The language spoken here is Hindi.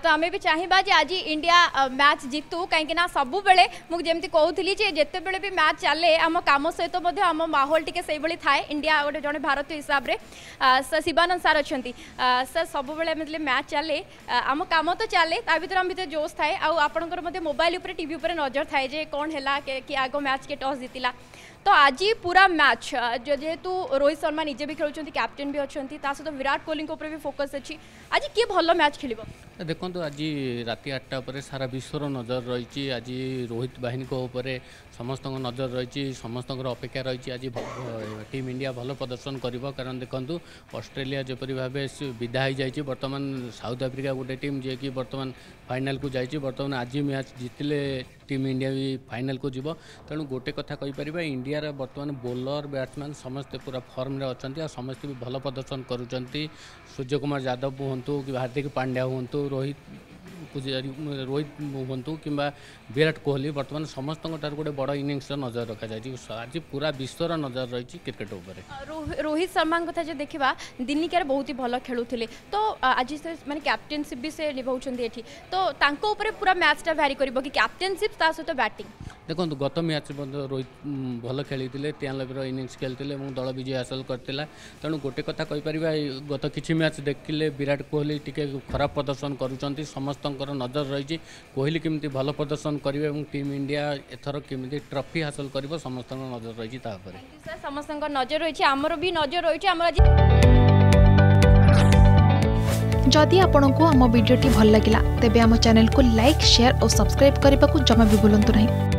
तो आम भी चाहिए आज इंडिया मैच जितु कहीं सब बेले मुझे कहूली जिते बड़े भी मैच चले आम कम सहित आम माहौल टी से थाए इंडिया गोटे जड़े भारतीय हिसाब से शिवानंद सार अच्छा सर सब बेले मैच चले आम कम तो चले भर आम भर जोश थाए आपंकर मोबाइल टीवी नजर थाए जे कौन है कि आग मैच के टॉस जीतिला तो आज पूरा मैच जेहेतु रोहित शर्मा निजे भी खेलुं कैप्टेन भी अच्छा सहित विराट कोहली भी फोकस अच्छी आज किए भल मैच खेल देखो आज राति 8टा पर सारा विश्वर नजर रही आज रोहित बाहिनी समस्त नजर रही समस्त अपेक्षा रही आज टीम इंडिया भल प्रदर्शन कर कारण देखु ऑस्ट्रेलिया जपरी भाव विदा हो जाए बर्तमान साउथ आफ्रिका गोटे टीम जी कि बर्तमान फाइनाल को जाइए बर्तमान आज मैच जितिले टीम इंडिया भी फाइनाल को जीव तेणु गोटे कथा कहीपर इंडिया बर्तमान बोलर बैट्समैन समस्ते पूरा फर्म रे अच्छा समस्ते भी भल प्रदर्शन करुँच सूर्य कुमार यादव हूँ कि हार्दिक पांड्या हूँ रोहित हूँ कि विराट कोहली बर्तमान समस्त गोटे बड़ इनिंग्स नजर रखा जाए आज पूरा विश्वर नजर रही क्रिकेट उपर रोहित शर्मा कथा जो देखा दिनिकार बहुत ही भल खेलुले तो आज से माने कैप्टेनशिप भी से निभाउछन एठी तो पूरा मैचटा भैरी कर कैप्टेनशिप ता सहित बैटिंग देखो गत मैच रोहित भल खेली 93 इनिंग्स खेलते दल विजय हासिल करता तेणु गोटे कथा कहीपर गत किसी मैच देखिले विराट कोहली टिके खराब प्रदर्शन करुँच समस्त नजर रही कोहली केमती भल प्रदर्शन करेंगे टीम इंडिया एथर केमती ट्रॉफी हासिल कर समस्त नजर रही समस्त नजर रही आमर भी नजर रही जदि आपंक आम भिडी भल लगा तेब आम चैनल को लाइक शेयर और सब्सक्राइब करने को जमा भी भूलु नहीं।